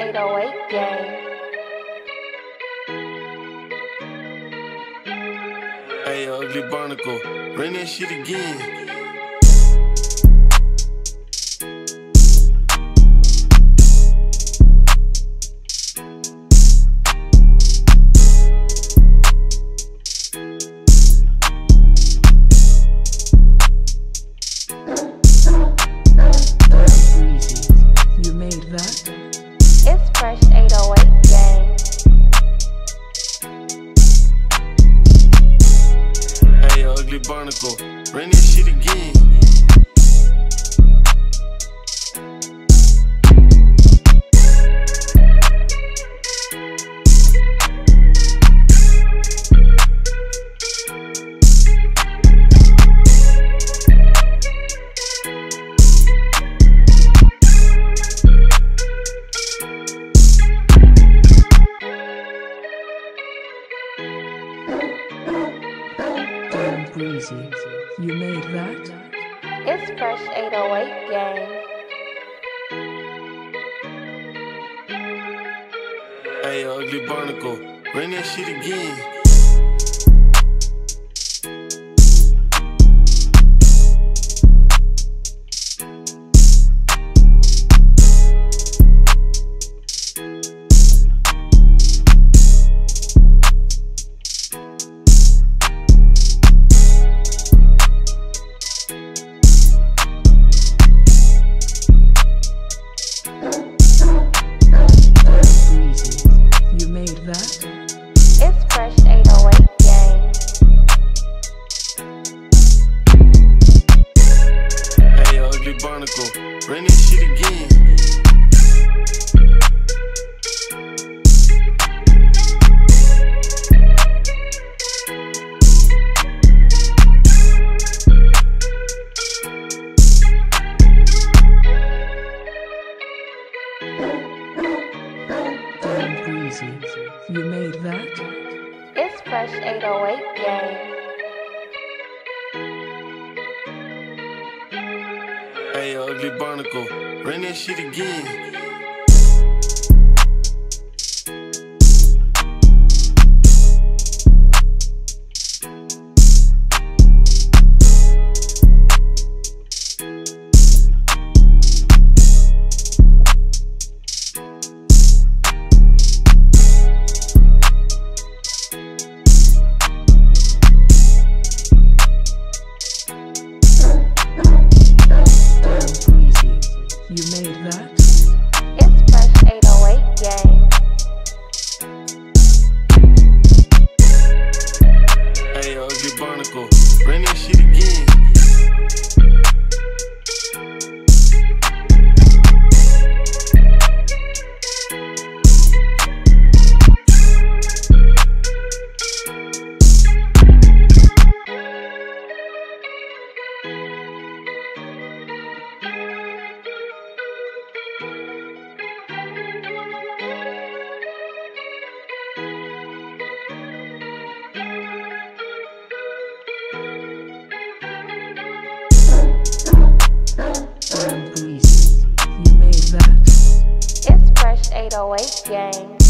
808 gang. Hey, Ugly Barnacle, run that shit again. It's Fresh 808 gang. Hey, Ugly Barnacle, run that shit again. Breezy, you made that? It's Fresh 808 gang. Hey, Ugly Barnacle, run that shit again. It's Fresh 808 gang. Hey, Ugly Barnacle, run that shit again. Breezy, you made that? It's Fresh 808 gang. Hey, Ugly Barnacle, run that shit again. You made that? It's Fresh 808 gang. Hey, Ugly Barnacle, run that shit again. Breezy, you made that? It's Fresh 808 gang.